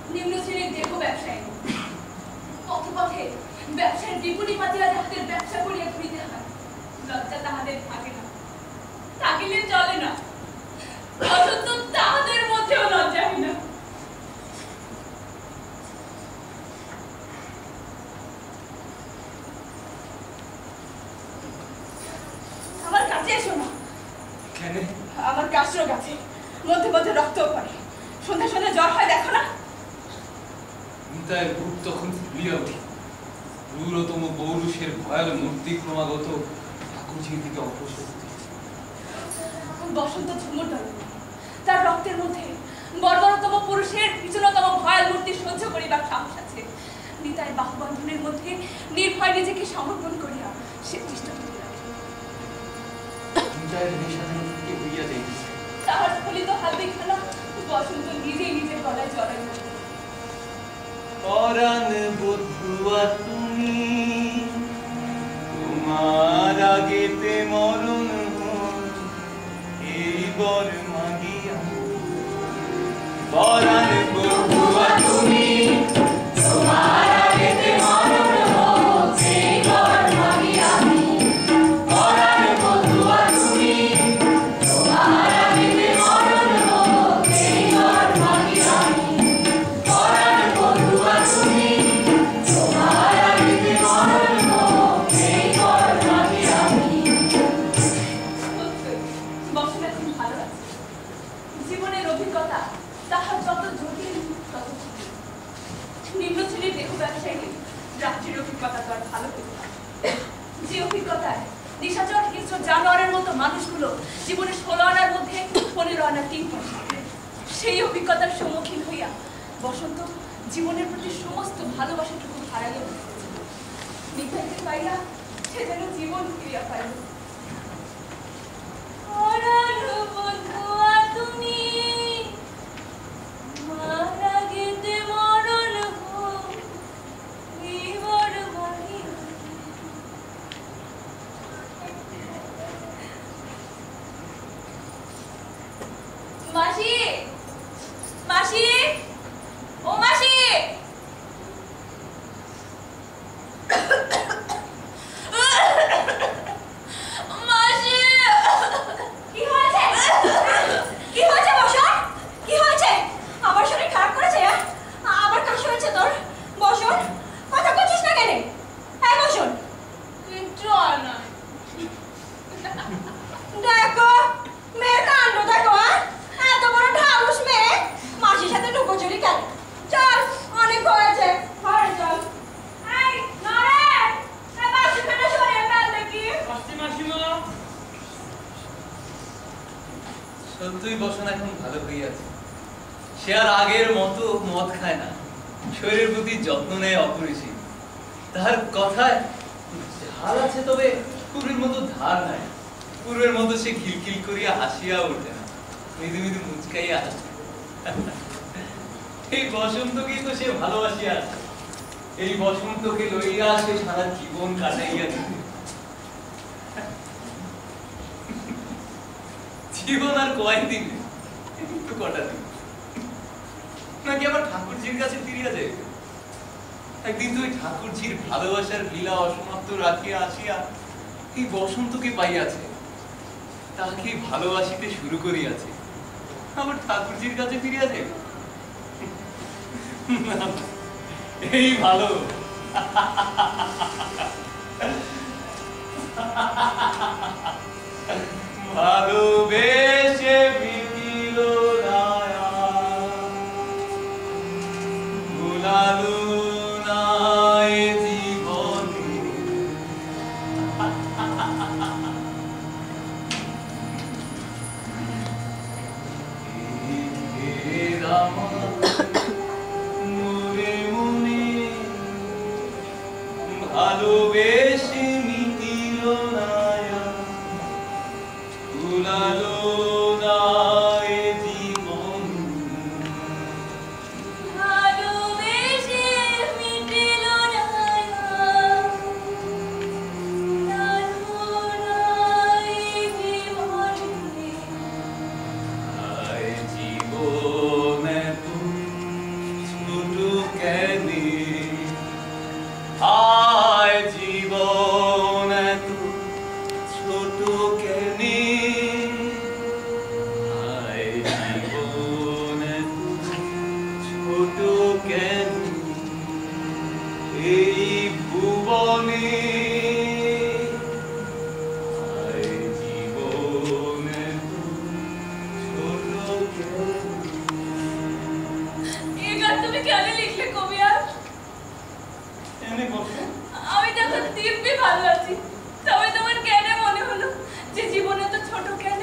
নিম্ন শ্রেণীর দেহ ব্যবসায়ী পথে পথে ব্যবসায়ের বিপুলি পাতিয়া হাতের ব্যবসা করিয়া ঘুরিতে হয়। লজ্জা তাহাদের থাকে না, থাকিলে চলে না, অথচ তাহাদের মধ্যেও লজ্জাহীন না। আমার কাছে এসো না। কেন? আমার কাশরোগ আছে, মধ্যে মধ্যে রক্তও পড়ে, সন্ধ্যা সন্ধ্যা জ্বর হয়, দেখো না। নিতাইয়ের বুক তখন ফুলিয়া উঠে। ক্রূরতম পৌরুষের ভয়াল মূর্তি ক্রমাগত ঠাকুরজির দিকে অগ্রসর হতে। বসন্ত ঝুমুর ধরে, তার রক্তের মধ্যে বর্বরতম পুরুষের ভীষণতম ভয়াল মূর্তি সহ্য করিবার সাহস আছে। নিতাইয়ের বাহুবন্ধনের মধ্যে নির্ভয় নিজেকে সমর্পণ করিয়া সে চেষ্টা করিয়া হইয়া যাইতেছে। তাহার স্ফলিত হালদি খেলা বসন্ত নিজেই নিজের গলায় জড়াই। পরাণ বধুয়া তুমি, তোমার আগেতে মরণ এই বর মাগিয়া। পরাণ বধুয়া তুমি, তোমার আগেতে মরণ এই বর মাগিয়া। পরাণ বধুয়া তুমি, তোমার আগেতে মরণ এই বর মাগিয়া। পরাণ বধুয়া তুমি, তোমার আগেতে মরণ এই বর মাগিয়া। বসন্ত এখন ভালো আছে। জীবনের অভিজ্ঞতা তাহার যত জটিল তত নিম্ন শ্রেণীর দেহ ব্যবসায়ী রাত্রির অভিজ্ঞতা তো আর ভালো হইতে পারে। যে অভিজ্ঞতায় নিশাচর হিংস্র জানোয়ারের মতো মানুষগুলো জীবনে 16 আনার মধ্যে 15 আনা টিম করে, সেই অভিজ্ঞতার সম্মুখীন হইয়া বসন্ত জীবনের প্রতি সমস্ত ভালোবাসাটুকু হারাইয়া বসেছিল। নিতাইকে পাইয়া সে যেন জীবন ফিরিয়া পাইল। তুমি মারা গেতে মরণ মাসি, মাসি, ও মাসি, মাসি, কি হয়েছে? কি হয়েছে বসন? কি হয়েছে? আবার শরীর খারাপ করেছে? আবার কাশি হয়েছে তোর? বসন, কথা বলছিস না কেন? হ্যাঁ বসন, কিচ্ছু আর না। দেখো মেয়ের কাণ্ড দেখো, এত বড় ঢাউস মেয়ে মাসির সাথে লুকোচুরি খেলে। চল, অনেক হয়েছে, ঘরে চল। এই নরে, এই মাসি ফেলে সরিয়ে ফেল দেখি। মাসিমা, সত্যই বসন এখন ভালো হইয়াছে। সে আর আগের মতো মদ খায় না, শরীরের প্রতি যত্ন নেয় অপরিসীম। তাহার কথায় ঝাল আছে, তবে পূর্বের মতো ধার নাই। পূর্বের মতো সে খিলখিল করিয়া হাসিয়া ওঠে না, মৃদু মৃদু মুচকাইয়া হাসে। এই বসন্তকেই তো সে ভালোবাসিয়া আছে। এই বসন্তকে লইয়া সে সারা জীবন কাটাইয়া দিবে। জীবন আর কয়েকদিন, একটু কটা দিন, নাকি আবার ঠাকুরজির কাছে ফিরিয়া যায়। একদিন তুই ঠাকুরজির ভালোবাসার লীলা অসমাপ্ত রাখিয়া আসিয়া এই বসন্তকে পাইয়াছে, তাকে ভালোবাসিতে শুরু করিয়াছে, আবার ঠাকুরজির কাছে ফিরিয়া যায়। এই ভালো। ভালোবেসে বিকিল ভুলালু নাই জীবন। মনে মনে ভালোবেসে মিটিল না, ভুলালো না এ জীবন। ভালোবেসে মিটিল না, ভুলালো না এ জীবন। জীবন এখানে বসো। আমি তো এখন দিব্যি ভালো আছি। তবে তোমার কেন মনে হলো যে জীবনে তো ছোট কেন?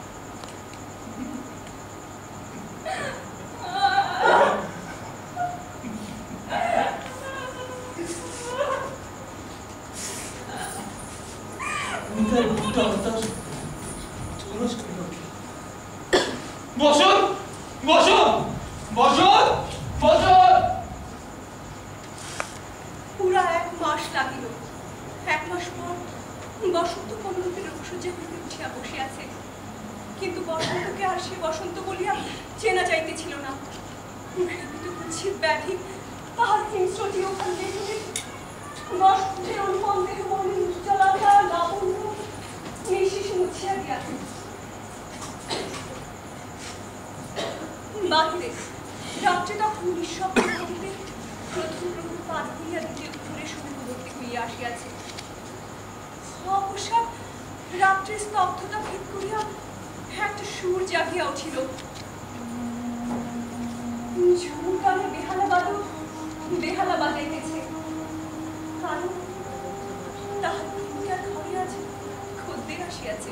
বসুন বসুন বসুন বসুন। পুরা 1 মাস লাগিল। 1 মাস পর বসন্ত কমলকে রোগসজ্জা হইতে উঠিয়া বসিয়াছে, কিন্তু বসন্তকে আর সে বসন্ত বলিয়া চেনা যাইতেছিল না। ভেবিত কুচ্ছিত ব্যাধি তাহার হিংস্রটি ওখান দেখিলে বসন্তের অনুপম দেহ মনে উজ্জ্বলতা লাবণ্য নিঃশেষ মুছিয়া গিয়াছে। বাহিরে রাত্রে তখন নিঃশব্দ ঘটিতে প্রথম প্রথম পাদ হইয়া দিতে উপরে সমুদ্রবর্তী হইয়া আসিয়াছে। অকস্মাৎ রাত্রির স্তব্ধতা ভেদ করিয়া একটা সুর জাগিয়া উঠিল। ঝুমুর গানে বেহালা বাজাইতেছে। কারণ তাহার প্রেমিকার ঘরে আছে খদ্দের আসিয়াছে।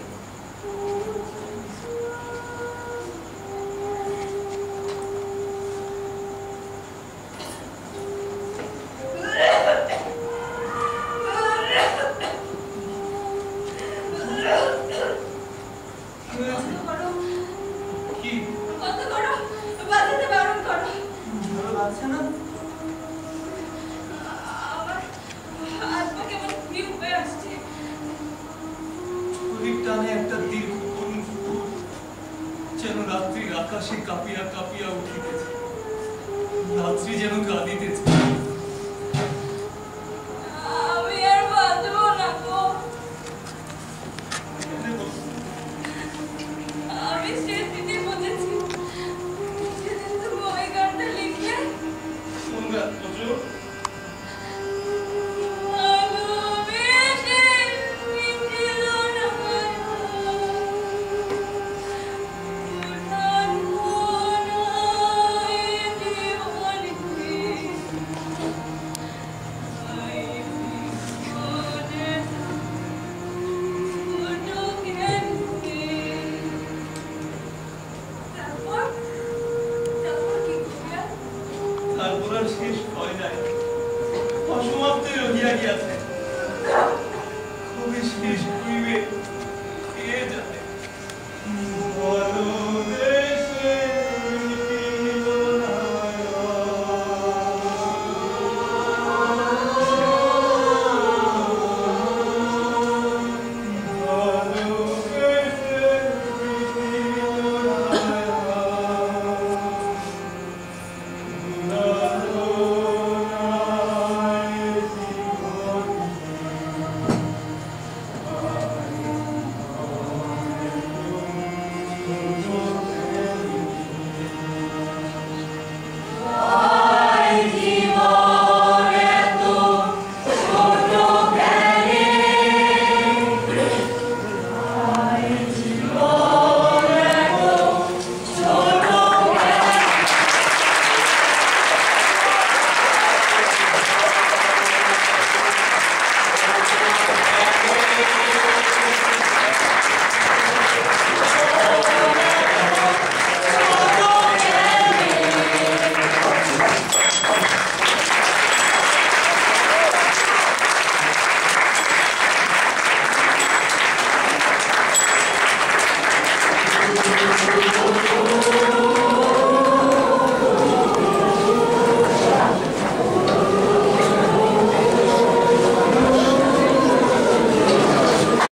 আকাশে কাঁপিয়া কাঁপিয়া উঠিতেছে, রাত্রি যেন কাঁদিতেছে। আমি আর বাঁচব না গো। আমি স্মৃতি বুঝেছি, যেদিন তুমি ওই গানটা লিখলে। কোন গান বলছো? শেষ হয় নাই, অসমাপ্ত রহিয়া গিয়াছে। কবে শেষ হইবে